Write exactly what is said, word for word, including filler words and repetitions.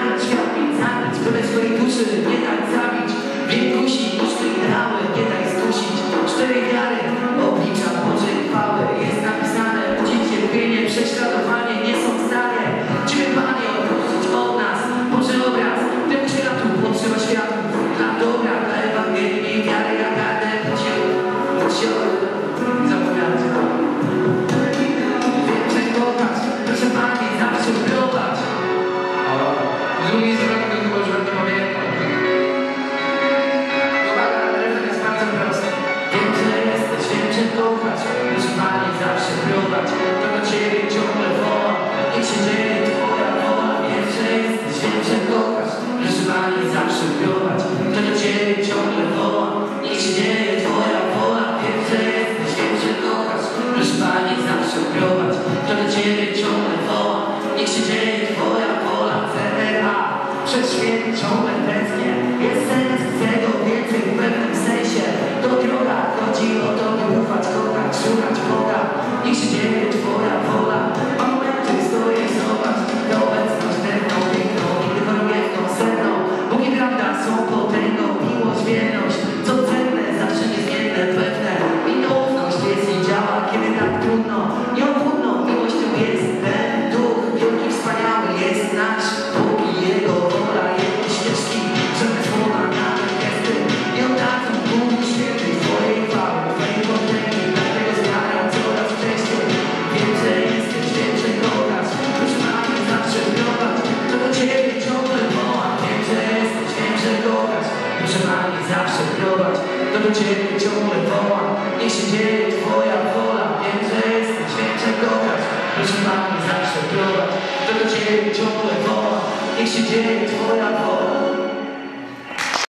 dać świat mi zabić, pełne swojej duszy nie dać zabić. Wiem kusi, uczty ideały, nie daj zdusić. Cztery wiary, oblicza Bożej chwały. Jest napisane, ci cierpienie, prześladowanie nie są w stanie Ciebie, Panie, odwrócić od nas. Boży obraz, temu światu potrzeba światu. Dla dobra, dla Ewangelii, wiary, jak gardę, odsioły, zapowiadać. Wiem, że kochać, proszę Pani, zawsze prowadź. Z drugiej strony to chyba już będę pamiętał. Uwaga, refren jest bardzo prosty. Wiem, że jesteś, wiem, że kochać, proszę Pani, zawsze prowadź. To do Ciebie ciągle wołam, niech się dzieje Twoja wola. Wiem, że jesteś, wiem, że kochać, proszę Pani, zawsze prowadź. To do Ciebie ciągle wołam, niech się dzieje Twoja wola. Wiem, że jesteś, wiem, że kochasz, proszę Pani, zawsze prowadź. To do Ciebie ciągle wołam, niech się dzieje Twoja wola. C R A przez świat ciągle tęsknię. Jest sens tego więcej w pewnym sensie. To droga, chodzi o to, by ufać, kochać, szukać Boga. Niech się dzieje Twoja wola. A momenty stoję i zobacz, ta obecność pewną, piękną, nigdy chorobieńką, senną. Bóg i prawda są potęgą, miłość, wierność, co cenne, zawsze niezmienne, pewne. I ufność jest i działa, kiedy tak trudno. Nieobłudną miłością jest ten duch, wielki, wspaniały jest nasz Bóg i Jego wola, Jego ścieżki, żeby słowa na gesty nie oddadzą Bogu święty Twojej chwały, Twojej potęgi, dlatego zmianą coraz wcześniej. Wiem, że jesteś, wiem, że kochasz, proszę Pani, zawsze prowadź, to do Ciebie ciągle wołam. Wiem, że jesteś, wiem, że kochasz, proszę Pani, zawsze prowadź, to do Ciebie ciągle wołam. Niech się dzieje Twoja wola. Wiem, że jesteś, wiem, że kochasz, proszę Pani, zawsze prowadź, to do Ciebie ciągle wołam. Niech się dzieje Twoja wola.